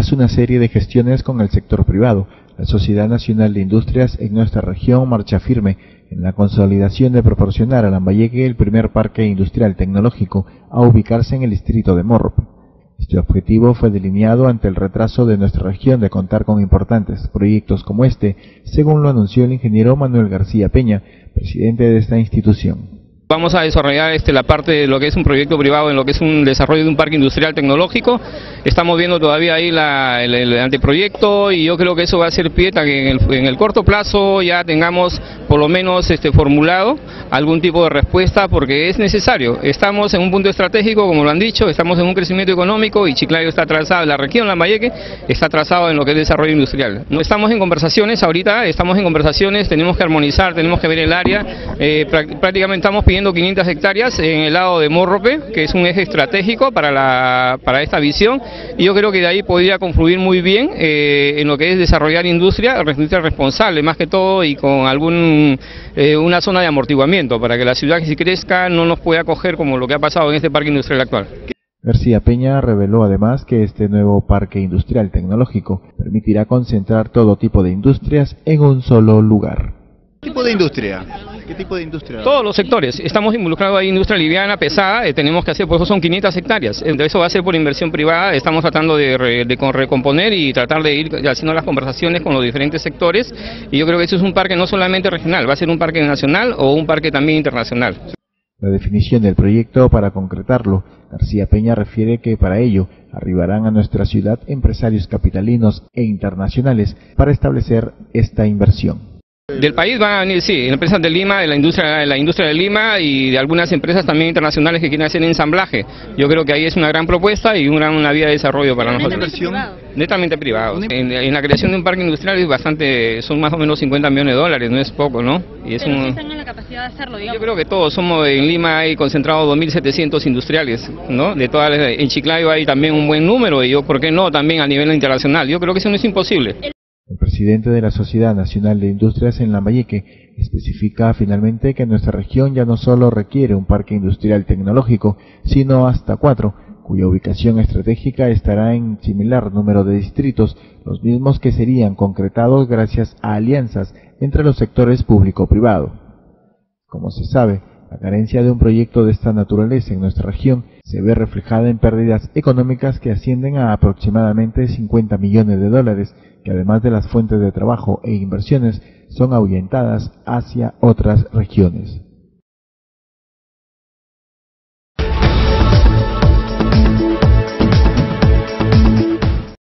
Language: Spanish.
tras una serie de gestiones con el sector privado, la Sociedad Nacional de Industrias en nuestra región marcha firme en la consolidación de proporcionar a Lambayeque el primer parque industrial tecnológico a ubicarse en el distrito de Morrope. Este objetivo fue delineado ante el retraso de nuestra región de contar con importantes proyectos como este, según lo anunció el ingeniero Manuel García Peña, presidente de esta institución. Vamos a desarrollar la parte de lo que es un proyecto privado en lo que es un desarrollo de un parque industrial tecnológico. Estamos viendo todavía ahí el anteproyecto y yo creo que eso va a ser pie a que en el corto plazo ya tengamos por lo menos formulado algún tipo de respuesta, porque es necesario. Estamos en un punto estratégico, como lo han dicho, estamos en un crecimiento económico y Chiclayo está atrasado, la región Lambayeque está atrasado en lo que es desarrollo industrial. No estamos en conversaciones ahorita, tenemos que armonizar, tenemos que ver el área, prácticamente estamos pidiendo 500 hectáreas en el lado de Morrope, que es un eje estratégico para esta visión, y yo creo que de ahí podría confluir muy bien en lo que es desarrollar industria responsable, más que todo, y con una zona de amortiguamiento, para que la ciudad, que si crezca, no nos pueda coger como lo que ha pasado en este parque industrial actual. García Peña reveló además que este nuevo parque industrial tecnológico permitirá concentrar todo tipo de industrias en un solo lugar. ¿Qué tipo de industria? ¿Qué tipo de industria? Todos los sectores. Estamos involucrados ahí, industria liviana, pesada, tenemos que hacer, por eso son 500 hectáreas. Eso va a ser por inversión privada, estamos tratando de recomponer y tratar de ir haciendo las conversaciones con los diferentes sectores, y yo creo que eso es un parque no solamente regional, va a ser un parque nacional o un parque también internacional. La definición del proyecto para concretarlo, García Peña refiere que para ello arribarán a nuestra ciudad empresarios capitalinos e internacionales para establecer esta inversión. Del país van a venir, sí, empresas de Lima, de la industria de Lima, y de algunas empresas también internacionales que quieren hacer ensamblaje. Yo creo que ahí es una gran propuesta y una vía de desarrollo para nosotros. Netamente privado. En la creación de un parque industrial son más o menos 50 millones de dólares, no es poco, ¿no? Y es sí están en la capacidad de hacerlo, digamos. Yo creo que todos en Lima hay concentrados 2.700 industriales, ¿no? En Chiclayo hay también un buen número, y ¿por qué no? También a nivel internacional. Yo creo que eso no es imposible. El presidente de la Sociedad Nacional de Industrias en Lambayeque especifica finalmente que nuestra región ya no solo requiere un parque industrial tecnológico, sino hasta 4, cuya ubicación estratégica estará en similar número de distritos, los mismos que serían concretados gracias a alianzas entre los sectores público-privado. Como se sabe, la carencia de un proyecto de esta naturaleza en nuestra región se ve reflejada en pérdidas económicas que ascienden a aproximadamente 50 millones de dólares, que además de las fuentes de trabajo e inversiones, son ahuyentadas hacia otras regiones.